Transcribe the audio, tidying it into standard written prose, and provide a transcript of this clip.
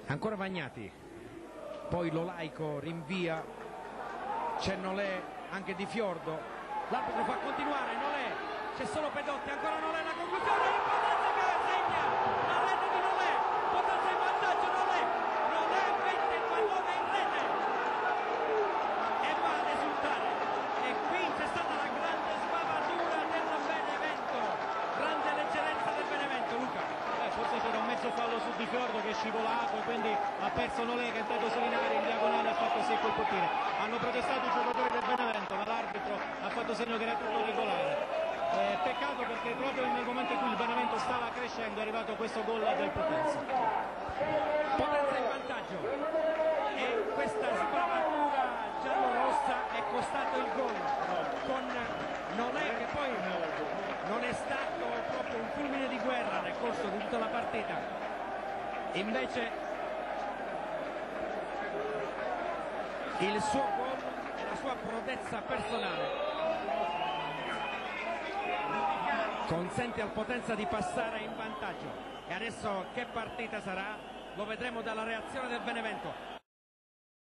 Ancora Vagnati, poi Lolaico rinvia, c'è Nolè anche Di Fiordo, l'arbitro fa continuare, Nolè, c'è solo Pedotti, ancora Nolè, la conclusione, il Potenza che segna, la rete di Nolè, Potenza in vantaggio, Nolè mette il pallone in rete e va ad esultare, e qui c'è stata la grande sbavatura del Benevento, grande leggerezza del Benevento. Luca. Forse c'era un mezzo fallo su Di Fiordo che è scivolato e quindi ha perso Nolè, che è entrato seminare in diagonale, ha fatto secco il portiere. Hanno protestato i giocatori del Benevento, ma l'arbitro ha fatto segno che era tutto regolare. Peccato perché proprio nel momento in cui il Benevento stava crescendo è arrivato questo gol del Potenza. Potenza in vantaggio e questa sbavatura giallorossa è costato il gol, con Nolè che poi non è stato proprio un fulmine di guerra nel corso di tutta la partita, invece il suo gol e la sua prodezza personale consente al Potenza di passare in vantaggio. E adesso che partita sarà? Lo vedremo dalla reazione del Benevento.